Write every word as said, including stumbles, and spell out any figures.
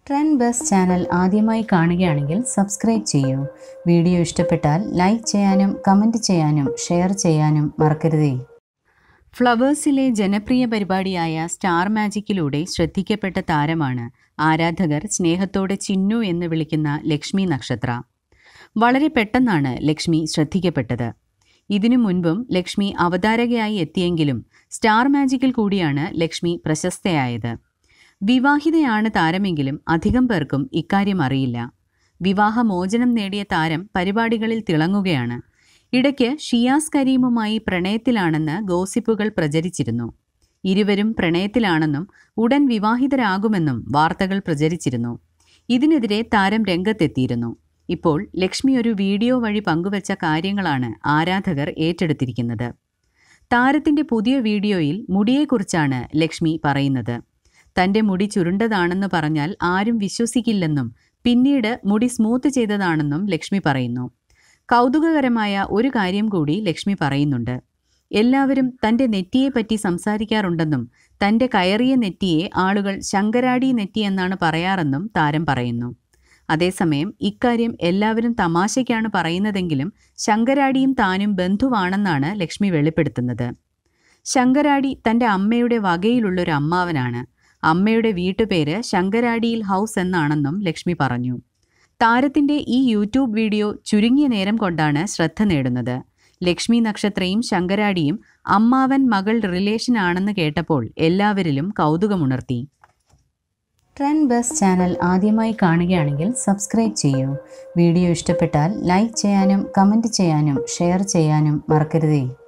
Trend bus channel ആദ്യമായി കാണുകയാണെങ്കിൽ subscribe ചെയ്യൂ. വീഡിയോ ഇഷ്ടപ്പെട്ടാൽ ലൈക്ക് ചെയ്യാനും കമൻറ്റ് ചെയ്യാനും ഷെയർ ചെയ്യാനും മറക്കരുതേ. ഫ്ലവേഴ്സിലെ ജനപ്രിയ പരിപാടിയായ സ്റ്റാർ മാജിക്കിലൂടെ ശ്രദ്ധിക്കപ്പെട്ട താരമാണ് ആരാധകർ സ്നേഹത്തോടെ ചിന്നു എന്ന് വിളിക്കുന്ന ലക്ഷ്മി നക്ഷത്ര. വളരെ പെട്ടെന്നാണ് ലക്ഷ്മി ശ്രദ്ധിക്കപ്പെട്ടത്. ഇതിനു മുൻപും ലക്ഷ്മി അവതാരകയായി എത്തിയെങ്കിലും സ്റ്റാർ മാജിക്കിൽ കൂടിയാണ് ലക്ഷ്മി പ്രശസ്തയായത്. വിവാഹിതയാണ് താരമെങ്കിലും അധികം പേർക്കും ഇക്കാര്യം അറിയില്ല. വിവാഹമോചനം നേടിയ താരം പരിപാടികളിൽ തിളങ്ങുകയാണ്. ഇടയ്ക്ക് ഷിയാസ് കരീമുമായി പ്രണയത്തിലാണെന്ന് ഗോസിപ്പുകൾ പ്രചരിച്ചിരുന്നു. ഇരുവരും പ്രണയത്തിലാണെന്നും ഉടൻ വിവാഹിതരാകുമെന്നും വാർത്തകൾ പ്രചരിച്ചിരുന്നു. ഇതിനെതിരെ താരം രംഗത്തെത്തിയിരുന്നു. ഇപ്പോൾ ലക്ഷ്മി ഒരു വീഡിയോ വഴി പങ്കുവച്ച കാര്യങ്ങളാണ് ആരാധകർ ഏറ്റെടുത്തിരിക്കുന്നത്. താരത്തിൻ്റെ പുതിയ വീഡിയോയിൽ മുടിയെക്കുറിച്ചാണ് ലക്ഷ്മി പറയുന്നത്. തൻ്റെ മുടി ചുരുണ്ടതാണെന്ന് പറഞ്ഞാൽ ആരും വിശ്വസിക്കില്ലെന്നും പിന്നീട് മുടി സ്മൂത്ത് ചെയ്തതാണെന്നും ലക്ഷ്മി പറയുന്നു. കൗതുകകരമായ ഒരു കാര്യം കൂടി ലക്ഷ്മി പറയുന്നുണ്ട്. എല്ലാവരും തൻ്റെ നെറ്റിയെപ്പറ്റി സംസാരിക്കാറുണ്ടെന്നും തൻ്റെ കയറിയ നെറ്റിയെ ആളുകൾ ശങ്കരാടി നെറ്റി എന്നാണ് പറയാറെന്നും താരം പറയുന്നു. അതേസമയം ഇക്കാര്യം എല്ലാവരും തമാശയ്ക്കാണ് പറയുന്നതെങ്കിലും ശങ്കരാടിയും താനും ബന്ധുവാണെന്നാണ് ലക്ഷ്മി വെളിപ്പെടുത്തുന്നത്. ശങ്കരാടി തൻ്റെ അമ്മയുടെ വകയിലുള്ളൊരു അമ്മാവനാണ്. അമ്മയുടെ വീട്ടുപേര് ശങ്കരാടിയിൽ ഹൗസ് എന്നാണെന്നും ലക്ഷ്മി പറഞ്ഞു. താരത്തിൻ്റെ ഈ യൂട്യൂബ് വീഡിയോ ചുരുങ്ങിയ നേരം കൊണ്ടാണ് ശ്രദ്ധ നേടുന്നത്. ലക്ഷ്മി നക്ഷത്രയും ശങ്കരാടിയും അമ്മാവൻ മകൾ റിലേഷൻ ആണെന്ന് കേട്ടപ്പോൾ എല്ലാവരിലും കൗതുകമുണർത്തി. ട്രെൻഡ് ബസ് ചാനൽ ആദ്യമായി കാണുകയാണെങ്കിൽ സബ്സ്ക്രൈബ് ചെയ്യൂ. വീഡിയോ ഇഷ്ടപ്പെട്ടാൽ ലൈക്ക് ചെയ്യാനും കമൻറ്റ് ചെയ്യാനും ഷെയർ ചെയ്യാനും മറക്കരുതേ.